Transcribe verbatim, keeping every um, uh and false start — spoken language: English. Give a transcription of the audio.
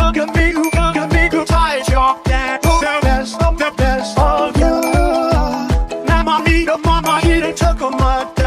look at me, look at me, you tight, y'all. Yeah, the best of the best of you. Now, mommy, the mama, he done took a mud.